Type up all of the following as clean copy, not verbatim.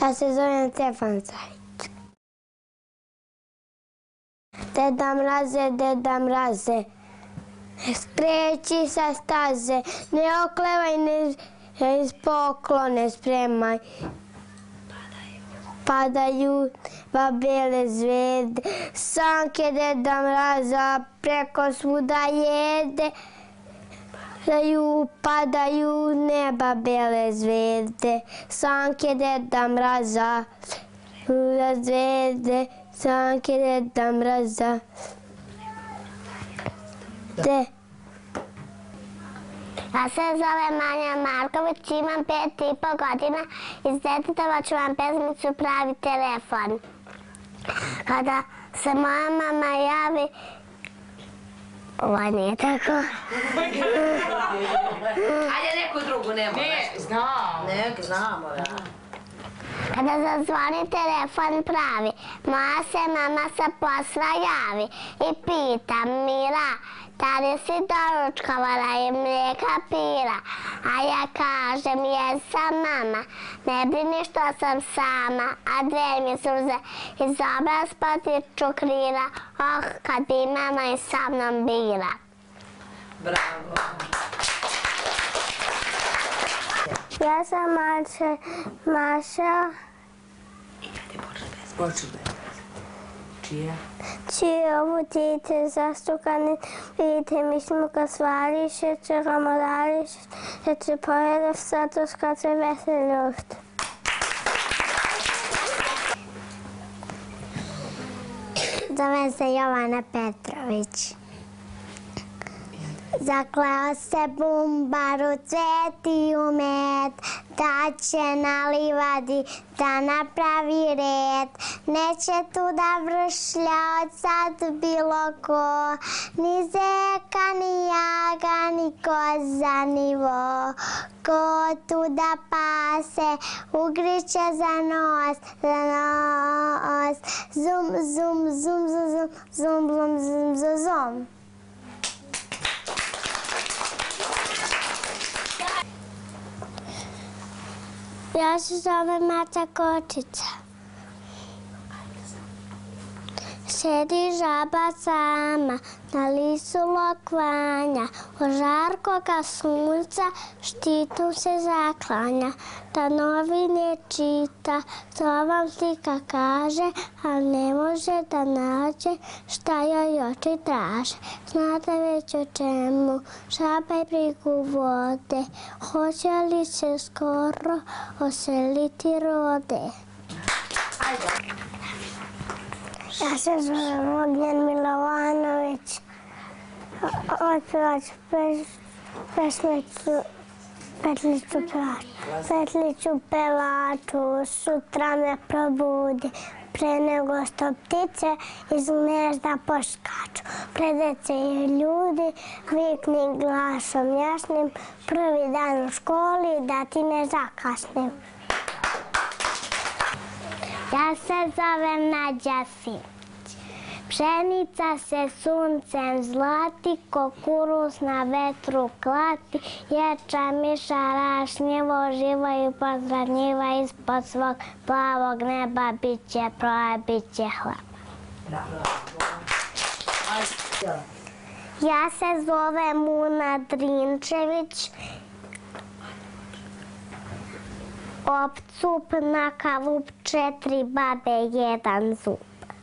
Ja se zovem Stefan Zajić. Deda mraze, skreći sa staze, ne oklevaj, ne iz poklone spremaj. Padaju bele zvezde, sanke Deda Mraza preko svuda jede. Padaju neba bele zvezde, sanke Deda Mraza, zvezde, sanke Deda Mraza. Ja se zovem Manja Marković, imam 5,5 godina. Iz detetova ću vam pesmicu Pravi telefon. Kada se moja mama javi... Ovo nije tako. Ajde neku drugu, ne moraš. Ne, znam. Ne, znamo, da. Kada zazvoni telefon pravi, moja se mama sa posla javi i pita Mira, da li si doručkovala i mlijeka pila? A ja kažem, jesam mama, ne brini što sam sama, a dve mi suze iz oba spotiču krila, oh, kad bi mama i sa mnom bila. Bravo. Ja sam Maša. Počne. Čija? Čije ovu dite zastukane, vidite mi smo ga svališe, če ga morališe, če pojede zato kad se veseli luft. Zovem se Jovana Petrović. Zakleo se bumbaru cveti u med, da će na livadi da napravi red. Neće tu da vršlja od sad bilo ko, ni zeka, ni jaga, ni koza, ni vo. Ko tu da pase, ugriće za nos, zum, zum, zum, zum, zum, zum, zum, zum, zum. Ja se zovem Maca Kočica. Sedi žaba sama, na lisu lokvanja, od žarkoga sunca štitom se zaklanja. Da novine čita, to vam slika kaže, ali ne može da nađe šta joj oči traže. Znate već o čemu, žaba i brigu vode, hoće li se skoro oseliti rode? Ja se zovem Ognjen Milovanović. Otpevaću pesmicu Petliću pevaču, sutra me probudi, pre nego što ptice iz gnezda poskaču. Pred dece i ljudi, vikni glasom jasnim, prvi dan u školi da ti ne zakasnim. Ja se zovem Nađa Simić. Pšenica se suncem zlati, kukuruz na vetru klati, ječa miša rašnjevo, živo i pozdravnjiva ispod svog plavog neba, bit će proje, bit će hleba. Ja se zovem Una Drinčević. Op cup na kalup, 4 babe, 1 zub.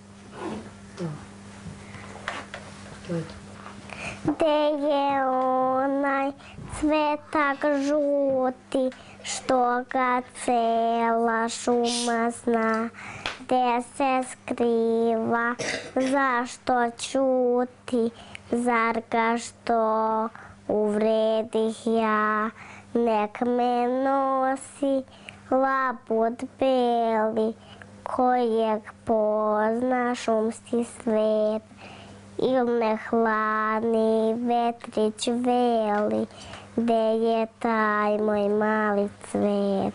Gde je onaj cvetak žuti, što ga cela šuma zna? Gde se skriva, zašto ćuti, zar ga što uvredih ja? Nek me nosi labud beli, kojeg pozna šumski svet. Il ne hladni vetrić veli, gde je taj moj mali cvet.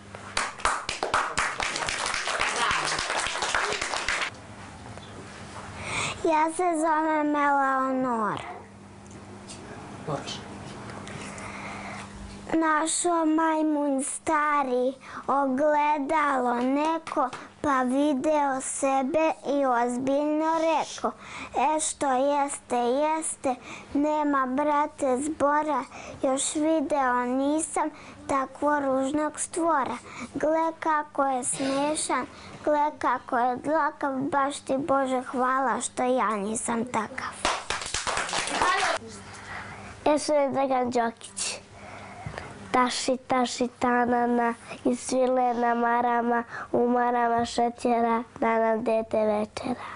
Ja se zovem Eleonora. Našao majmun stari ogledalo neko, pa video sebe i ozbiljno rekao: što jeste, jeste, nema brate zbora, još video nisam takvo ružnog stvora. Gle kako je smešan, gle kako je dlakav, baš ti Bože hvala što ja nisam takav. Što je Dragan Đokić. Taši, taši, tanana, i svile na marama, u marama šećera, da nam dete večera.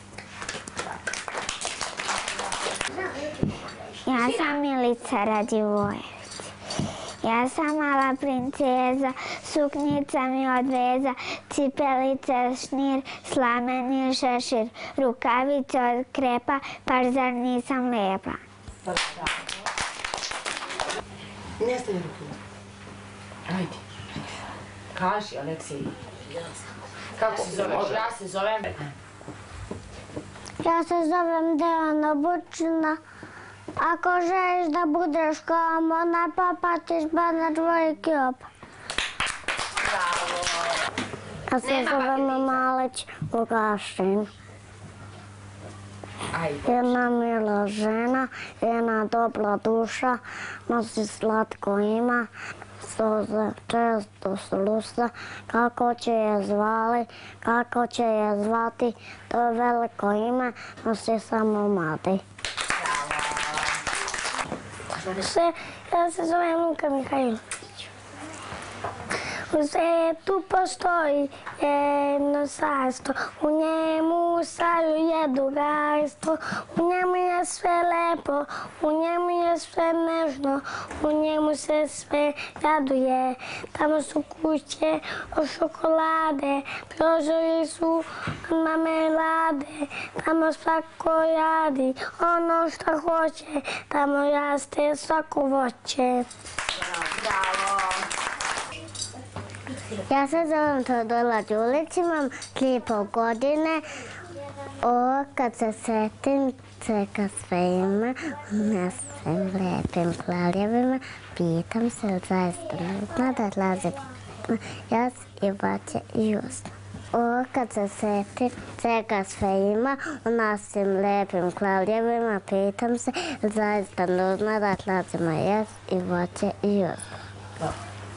Ja sam Milica Radivojević. Ja sam mala princeza, suknjica mi od veza, cipelice šnir, slameni šešir, rukavice od krepa, pa zar nisam lepa? Ne stavi ruku. Ajde. Kaži, Aleksej. Kako se zoveš? Ja se zovem... Ja se zovem Dejana Bučina. Ako želiš da budeš kao Mona Papa, tiš ba na dvojki opa. Bravo. Ja se zovem Maleć Vukašin. Jedna mila žena, jedna dobra duša, nosi slatko ima, suze često sluša, kako će je zvali, kako će je zvati, to je veliko ime, nosi samo mati. Ja se zovem Luka Mihajlović. U svetu postoji jedno carstvo, u njemu staju jedu gajstvo, u njemu je sve lepo, u njemu je sve nežno, u njemu se sve raduje. Tamo su kuće od šokolade, prozori su marmelade, tamo svako radi ono što hoće, tamo raste svako voće. Bravo. Ja se zovem Teodora Đulić, imam 3,5 godine. Kad se setim čega sve ima, u našim lepim kraljevima, pitam se li zaista nutno da odlaze jas i vaće i usno. Kad se setim čega sve ima, u našim lepim kraljevima, pitam se li zaista nutno da odlazimo jas i vaće i usno.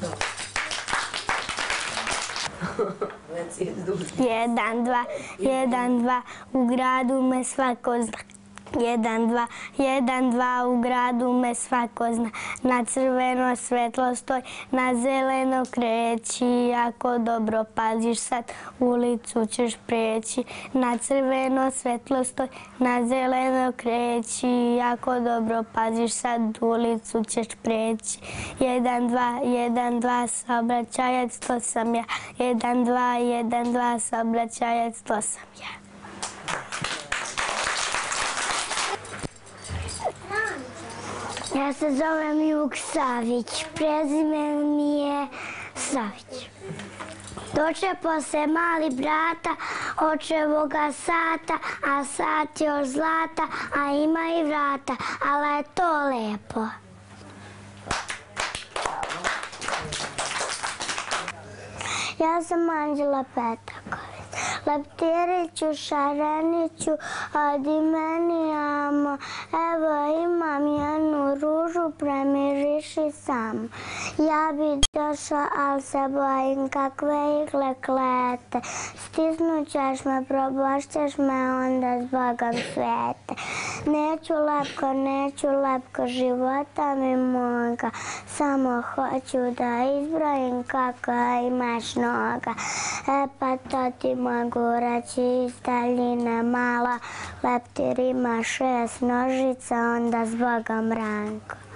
1, 2, 1, 2, u gradu me svako zna. 1, 2, 1, 2, u gradu me svako zna. Na crveno svetlo stoj, na zeleno kreći. Ako dobro paziš sad, ulicu ćeš preći. Na crveno svetlo stoj, na zeleno kreći. Ako dobro paziš sad, ulicu ćeš preći. 1, 2, 1, 2, saobraćajac, to sam ja. 1, 2, 1, 2, saobraćajac, to sam ja. Ja se zovem Jug Savić, prezime mi je Savić. Dočepo se mali brata, očevoga sata, a sat još zlata, a ima i vrata, ali je to lepo. Ja sam Anđela Petraković. Leptiriću, šareniću, odi meni amo, evo imam jednu ružu, premiriši samo. Ja bi došla, al se bojim kakve igle klete. Stisnut ćeš me, probošćeš me, onda s Bogom svete. Neću lepko, života mi moga, samo hoću da izbrojim kako imaš noga. Pa to ti mogu reći iz daljine mala, leptir ima 6 nožica, onda s Bogom Ranko.